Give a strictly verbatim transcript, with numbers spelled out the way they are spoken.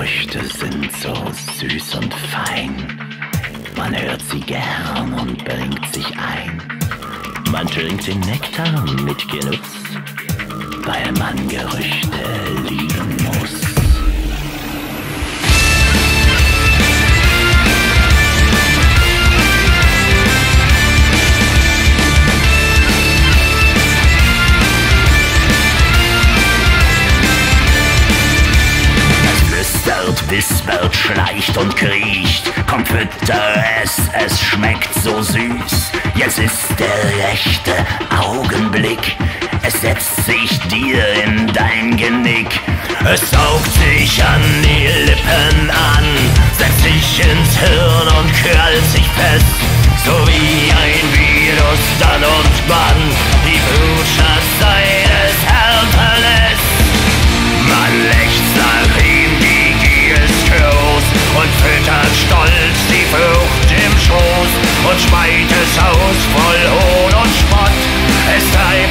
Gerüchte sind so süß und fein. Man hört sie gern und bringt sich ein. Man trinkt den Nektar mit Genuss, weil man Gerüchte lieben muss. Wispert, schleicht und kriecht, komm fütter es, es schmeckt so süß. Jetzt ist der rechte Augenblick, es setzt sich dir in dein Genick. Es saugt sich an die Lippen an, setzt sich ins Hirn und krallt sich fest. So wie ein Virus dann und wann die Blutschaft seines Herrn verlässt. Man lechzt nach ihm, die Gier ist groß und füttert stolz die Frucht im Schoß und schmeit es aus voll Hohn und Spott. Es treibt